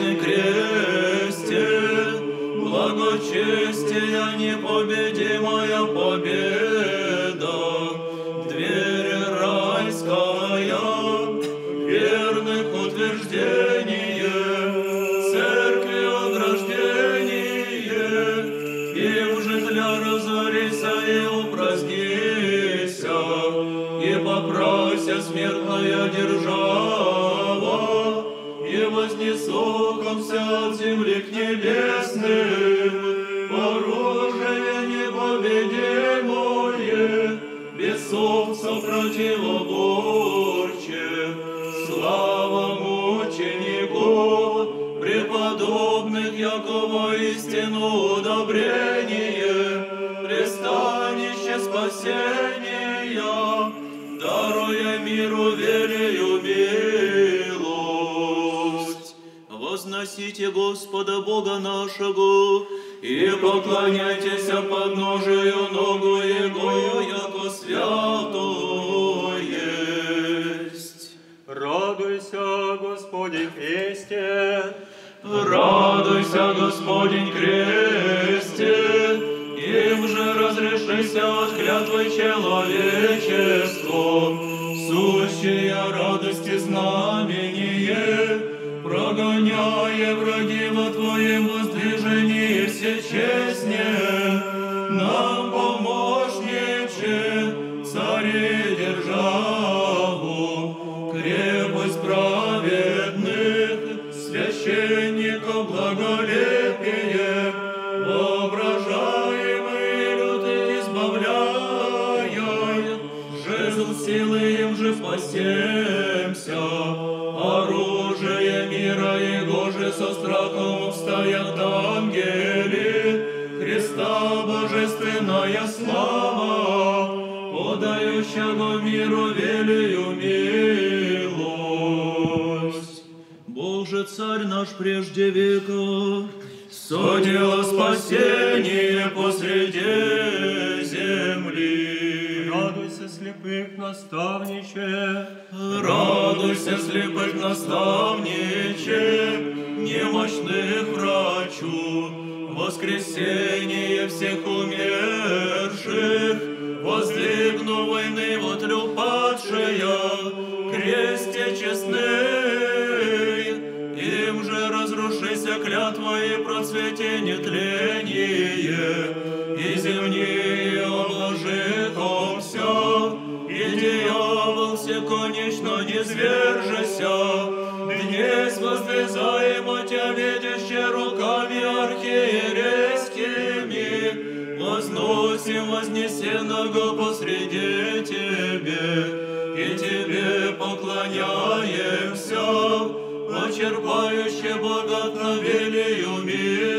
мощный кресте, благочестия непобедимая победа, дверь райская, верных утверждение, церкви ограждение, им житля разорися и упразднися, и попрося смертная держава, и вознесокомся от земли к небесным, оружие непобедимое, бесовцев противоборче, слава мучеников, преподобных, якого истину удобрение, пристанище спасения, даруя миру велию милость. Возносите Господа Бога нашего, и поклоняйтесь подножию ногу Его, яко свято есть. Радуйся, Господи, кресте, радуйся, Господень, кресте, им же разрешися от клятвы человечеству, сущая радости знамение, прогоняя враги во Твоем воздвижении все честне, нам помощниче, цари державу, крепость праведных, священников благолепие, воображаемый лютых избавляя, жезл силы им же спасемся, оружие мира Его же со страхом стоят ангели, Христа божественная слава, подающего миру велию милость. Боже, Царь наш прежде века, содело спасение посреди земли. радуйся, слепых наставниче, радуйся, слепых наставниче, немощных врачу, воскресение всех умерших, воздвигну войны вот падшая, кресте честный, им же разрушися клятва и процветение тление, и земные обложихомся, и дьявол все конечно не звержася, днесь воздвизаемо тя видяще руками архиерейскими, возносим вознесенного посреди Тебе, и Тебе поклоняемся, почерпающе богатно велию мир.